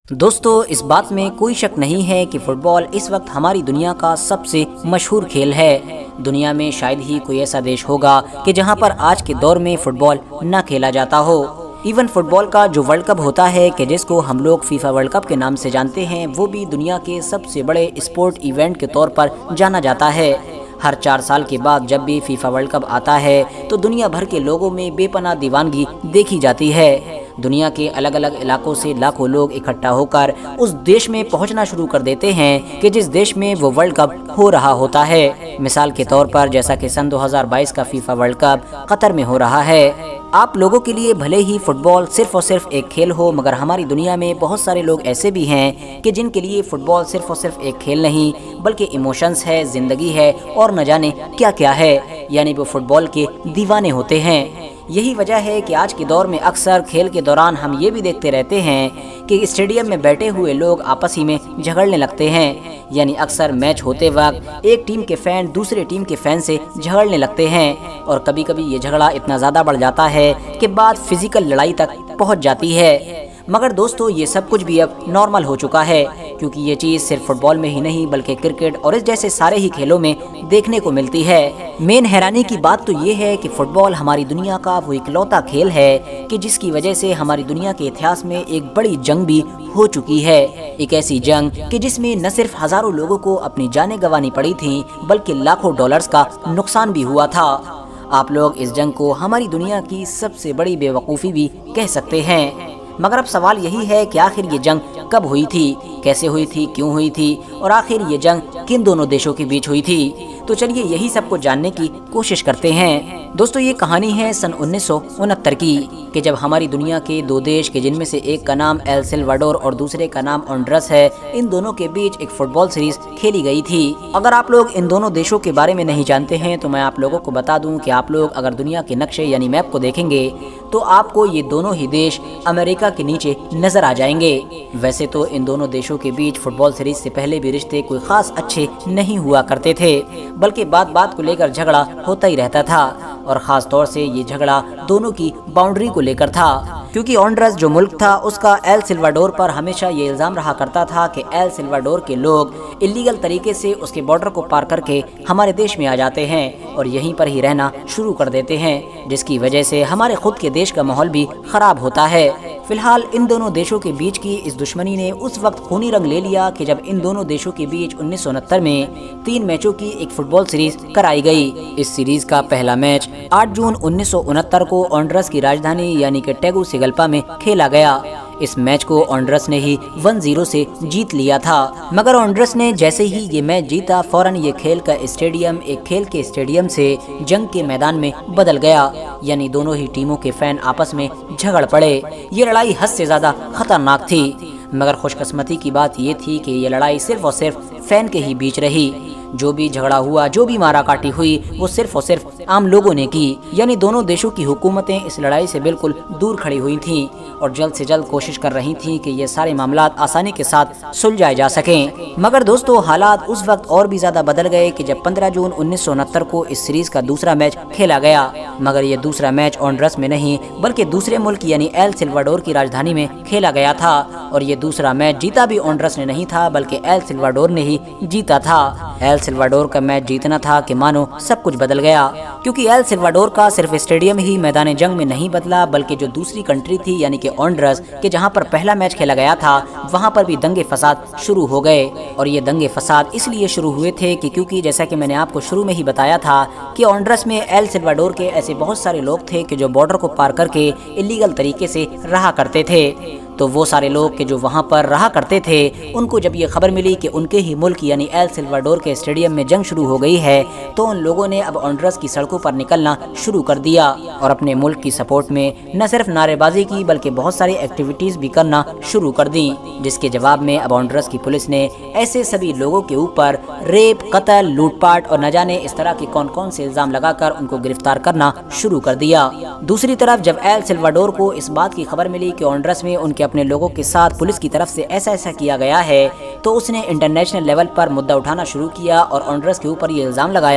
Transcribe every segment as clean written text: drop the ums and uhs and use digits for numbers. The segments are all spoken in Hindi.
दोस्तों, इस बात में कोई शक नहीं है कि फुटबॉल इस वक्त हमारी दुनिया का सबसे मशहूर खेल है। दुनिया में शायद ही कोई ऐसा देश होगा कि जहां पर आज के दौर में फुटबॉल न खेला जाता हो। इवन फुटबॉल का जो वर्ल्ड कप होता है कि जिसको हम लोग फीफा वर्ल्ड कप के नाम से जानते हैं, वो भी दुनिया के सबसे बड़े स्पोर्ट इवेंट के तौर पर जाना जाता है। हर 4 साल के बाद जब भी फीफा वर्ल्ड कप आता है तो दुनिया भर के लोगों में बेपनाह दीवानगी देखी जाती है। दुनिया के अलग अलग इलाकों से लाखों लोग इकट्ठा होकर उस देश में पहुंचना शुरू कर देते हैं कि जिस देश में वो वर्ल्ड कप हो रहा होता है। मिसाल के तौर पर जैसा कि सन 2022 का फीफा वर्ल्ड कप कतर में हो रहा है। आप लोगों के लिए भले ही फुटबॉल सिर्फ और सिर्फ एक खेल हो, मगर हमारी दुनिया में बहुत सारे लोग ऐसे भी हैं कि जिनके लिए फुटबॉल सिर्फ और सिर्फ एक खेल नहीं बल्कि इमोशंस है, जिंदगी है और न जाने क्या क्या है, यानी वो फुटबॉल के दीवाने होते हैं। यही वजह है कि आज के दौर में अक्सर खेल के दौरान हम ये भी देखते रहते हैं कि स्टेडियम में बैठे हुए लोग आपस ही में झगड़ने लगते हैं। यानी अक्सर मैच होते वक्त एक टीम के फैन दूसरे टीम के फैन से झगड़ने लगते हैं और कभी कभी ये झगड़ा इतना ज़्यादा बढ़ जाता है कि बात फिजिकल लड़ाई तक पहुंच जाती है। मगर दोस्तों, ये सब कुछ भी अब नॉर्मल हो चुका है, क्योंकि ये चीज़ सिर्फ फुटबॉल में ही नहीं बल्कि क्रिकेट और इस जैसे सारे ही खेलों में देखने को मिलती है। मेन हैरानी की बात तो ये है कि फुटबॉल हमारी दुनिया का वो इकलौता खेल है कि जिसकी वजह से हमारी दुनिया के इतिहास में एक बड़ी जंग भी हो चुकी है। एक ऐसी जंग कि जिसमें न सिर्फ हजारों लोगों को अपनी जानें गंवानी पड़ी थी बल्कि लाखों डॉलर्स का नुकसान भी हुआ था। आप लोग इस जंग को हमारी दुनिया की सबसे बड़ी बेवकूफ़ी भी कह सकते हैं। मगर अब सवाल यही है कि आखिर ये जंग कब हुई थी, कैसे हुई थी, क्यों हुई थी और आखिर ये जंग किन दोनों देशों के बीच हुई थी। तो चलिए यही सब कुछ जानने की कोशिश करते हैं। दोस्तों, ये कहानी है सन 1969 की कि जब हमारी दुनिया के दो देश के जिनमें से एक का नाम एल सल्वाडोर और दूसरे का नाम होंडुरास है, इन दोनों के बीच एक फुटबॉल सीरीज खेली गई थी। अगर आप लोग इन दोनों देशों के बारे में नहीं जानते हैं तो मैं आप लोगों को बता दूं कि आप लोग अगर दुनिया के नक्शे यानी मैप को देखेंगे तो आपको ये दोनों ही देश अमेरिका के नीचे नजर आ जाएंगे। वैसे तो इन दोनों देशों के बीच फुटबॉल सीरीज से पहले भी रिश्ते कोई खास अच्छे नहीं हुआ करते थे, बल्कि बात बात को लेकर झगड़ा होता ही रहता था और ख़ास तौर से ये झगड़ा दोनों की बाउंड्री को लेकर था, क्योंकि होंडुरास जो मुल्क था उसका एल सल्वाडोर पर हमेशा ये इल्ज़ाम रहा करता था कि एल सल्वाडोर के लोग इलीगल तरीके से उसके बॉर्डर को पार करके हमारे देश में आ जाते हैं और यहीं पर ही रहना शुरू कर देते हैं, जिसकी वजह से हमारे खुद के देश का माहौल भी ख़राब होता है। फिलहाल इन दोनों देशों के बीच की इस दुश्मनी ने उस वक्त खूनी रंग ले लिया कि जब इन दोनों देशों के बीच 1969 में 3 मैचों की एक फुटबॉल सीरीज कराई गई। इस सीरीज का पहला मैच 8 जून 1969 को होंडुरास की राजधानी यानी कि टेगुसिगल्पा में खेला गया। इस मैच को होंडुरास ने ही 1-0 से जीत लिया था, मगर होंडुरास ने जैसे ही ये मैच जीता फौरन ये खेल का स्टेडियम एक खेल के स्टेडियम से जंग के मैदान में बदल गया, यानी दोनों ही टीमों के फैन आपस में झगड़ पड़े। ये लड़ाई हद से ज्यादा खतरनाक थी, मगर खुशकिस्मती की बात ये थी कि ये लड़ाई सिर्फ और सिर्फ फैन के ही बीच रही। जो भी झगड़ा हुआ, जो भी माराकाटी हुई, वो सिर्फ और सिर्फ आम लोगों ने की, यानी दोनों देशों की हुकूमतें इस लड़ाई से बिल्कुल दूर खड़ी हुई थीं और जल्द से जल्द कोशिश कर रही थीं कि ये सारे मामलात आसानी के साथ सुलझाए जा सकें। मगर दोस्तों, हालात उस वक्त और भी ज्यादा बदल गए कि जब 15 जून 1969 को इस सीरीज का दूसरा मैच खेला गया, मगर ये दूसरा मैच होंडुरास में नहीं बल्कि दूसरे मुल्क यानी एल सल्वाडोर की राजधानी में खेला गया था और ये दूसरा मैच जीता भी होंडुरास ने नहीं था बल्कि एल सल्वाडोर ने ही जीता था। एल सल्वाडोर का मैच जीतना था कि मानो सब कुछ बदल गया, क्योंकि एल सल्वाडोर का सिर्फ स्टेडियम ही मैदान जंग में नहीं बदला बल्कि जो दूसरी कंट्री थी यानी कि होंडुरास के जहां पर पहला मैच खेला गया था वहां पर भी दंगे फसाद शुरू हो गए। और ये दंगे फसाद इसलिए शुरू हुए थे कि क्योंकि जैसा कि मैंने आपको शुरू में ही बताया था कि होंडुरास में एल सल्वाडोर के ऐसे बहुत सारे लोग थे कि जो बॉर्डर को पार करके इलीगल तरीके से रहा करते थे। तो वो सारे लोग के जो वहाँ पर रहा करते थे, उनको जब ये खबर मिली कि उनके ही मुल्क यानी एल सल्वाडोर के स्टेडियम में जंग शुरू हो गई है, तो उन लोगों ने अब होंडुरास की सड़कों पर निकलना शुरू कर दिया और अपने मुल्क की सपोर्ट में न सिर्फ नारेबाजी की बल्कि बहुत सारी एक्टिविटीज़ भी करना शुरू कर दी, जिसके जवाब में अब होंडुरास की पुलिस ने ऐसे सभी लोगों के ऊपर रेप, कत्ल, लूटपाट और न जाने इस तरह के कौन कौन से इल्ज़ाम लगाकर उनको गिरफ्तार करना शुरू कर दिया। दूसरी तरफ जब एल सल्वाडोर को इस बात की खबर मिली कि होंडुरास में उनके अपने लोगों के साथ पुलिस की तरफ से ऐसा किया गया है, तो उसने इंटरनेशनल लेवल पर मुद्दा उठाना शुरू किया और होंडुरास के ऊपर ये इल्ज़ाम लगाया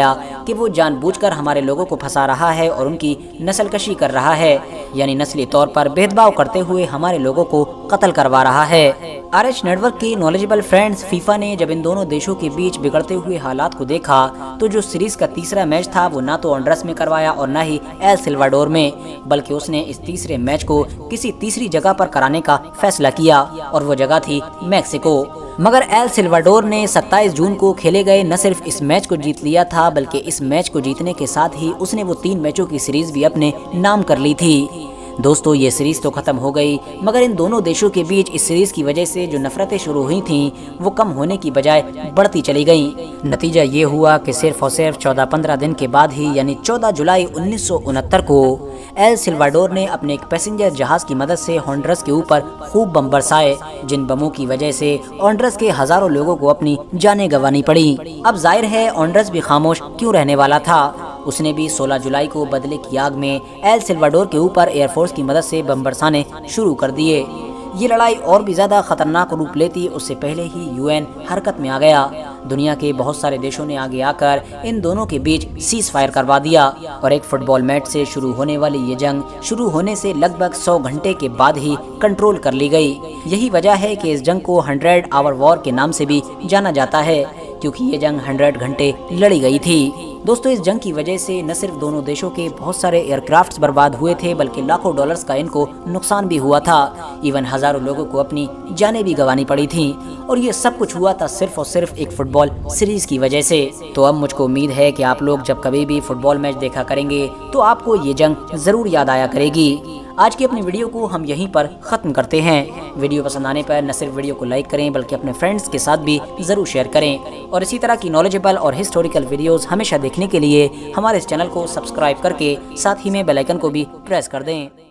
कि वो जानबूझकर हमारे लोगों को फंसा रहा है और उनकी नस्लकशी कर रहा है, यानी नस्ली तौर पर भेदभाव करते हुए हमारे लोगों को कत्ल करवा रहा है। RH नेटवर्क के नॉलेजेबल फ्रेंड्स फीफा ने जब इन दोनों देशों के बीच बिगड़ते हुए हालात को देखा तो जो सीरीज का तीसरा मैच था वो ना तो होंडुरस में करवाया और ना ही एल साल्वाडोर में, बल्कि उसने इस तीसरे मैच को किसी तीसरी जगह पर कराने का फैसला किया और वो जगह थी मैक्सिको। मगर एल साल्वाडोर ने 27 जून को खेले गए न सिर्फ इस मैच को जीत लिया था, बल्कि इस मैच को जीतने के साथ ही उसने वो 3 मैचों की सीरीज भी अपने नाम कर ली थी। दोस्तों, ये सीरीज तो खत्म हो गई, मगर इन दोनों देशों के बीच इस सीरीज की वजह से जो नफरतें शुरू हुई थीं वो कम होने की बजाय बढ़ती चली गईं। नतीजा ये हुआ कि सिर्फ और सिर्फ 14-15 दिन के बाद ही, यानी 14 जुलाई 1969 को एल साल्वाडोर ने अपने एक पैसेंजर जहाज की मदद से होंडुरस के ऊपर खूब बम बरसाए, जिन बमों की वजह से होंडुरस के हजारों लोगों को अपनी जानें गंवानी पड़ी। अब जाहिर है होंडुरस भी खामोश क्यों रहने वाला था। उसने भी 16 जुलाई को बदले की आग में एल साल्वाडोर के ऊपर एयरफोर्स की मदद से बम बरसाने शुरू कर दिए। ये लड़ाई और भी ज्यादा खतरनाक रूप लेती उससे पहले ही UN हरकत में आ गया। दुनिया के बहुत सारे देशों ने आगे आकर इन दोनों के बीच सीज फायर करवा दिया और एक फुटबॉल मैच से शुरू होने वाली ये जंग शुरू होने से लगभग 100 घंटे के बाद ही कंट्रोल कर ली गई। यही वजह है कि इस जंग को 100 आवर वॉर के नाम से भी जाना जाता है, क्योंकि ये जंग 100 घंटे लड़ी गई थी। दोस्तों, इस जंग की वजह से न सिर्फ दोनों देशों के बहुत सारे एयरक्राफ्ट्स बर्बाद हुए थे, बल्कि लाखों डॉलर्स का इनको नुकसान भी हुआ था। इवन हजारों लोगों को अपनी जानें भी गंवानी पड़ी थी, और ये सब कुछ हुआ था सिर्फ और सिर्फ एक फुटबॉल सीरीज की वजह से। तो अब मुझको उम्मीद है कि आप लोग जब कभी भी फुटबॉल मैच देखा करेंगे तो आपको ये जंग जरूर याद आया करेगी। आज की अपनी वीडियो को हम यहीं पर ख़त्म करते हैं। वीडियो पसंद आने पर न सिर्फ वीडियो को लाइक करें, बल्कि अपने फ्रेंड्स के साथ भी ज़रूर शेयर करें, और इसी तरह की नॉलेजेबल और हिस्टोरिकल वीडियोस हमेशा देखने के लिए हमारे इस चैनल को सब्सक्राइब करके साथ ही में बेल आइकन को भी प्रेस कर दें।